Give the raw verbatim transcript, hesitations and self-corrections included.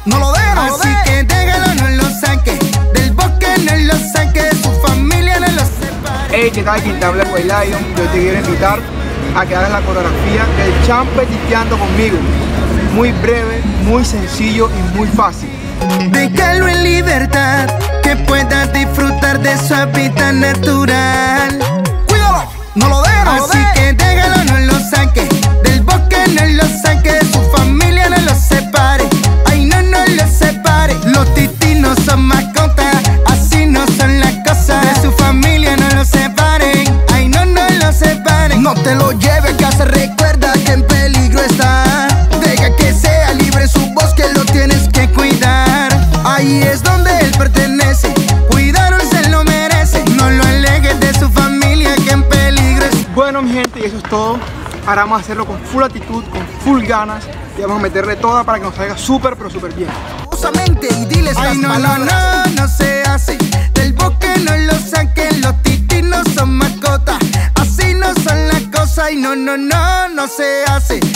No lo dejes, no lo dejes. Así que déjalo, no lo saque. Del bosque no lo saque. Su familia no lo separe. Hey, ¿qué tal? Quien te habla, White Lion. Yo te quiero invitar a que hagas la coreografía del Champe Titeando conmigo. Muy breve, muy sencillo y muy fácil. Déjalo en libertad, que pueda disfrutar de su hábitat natural. Cuídalo, no lo dejes, no lo Así dejes. que déjalo, no lo saque. Del bosque no lo saque. Su familia no lo separe. Ay, no, no lo separe. Los titinos son mascotas, así no son las cosas. De su familia no lo separen. Ay, no, no lo separen. No te lo lleves, que se recuerda que en peligro está. Deja que sea libre en su bosque, lo tienes que cuidar. Ahí es donde él pertenece. Cuidaron, se lo merece. No lo alejes de su familia, que en peligro es. Bueno, mi gente, y eso es todo. Ahora vamos a hacerlo con full actitud, con full ganas. Y vamos a meterle toda para que nos salga súper, pero súper bien. Usamente y diles las Ay, no, no, palabras. no, no se hace. Del bosque no lo saquen. Los titinos son mascotas, así no son las cosas. Y no, no, no, no se hace.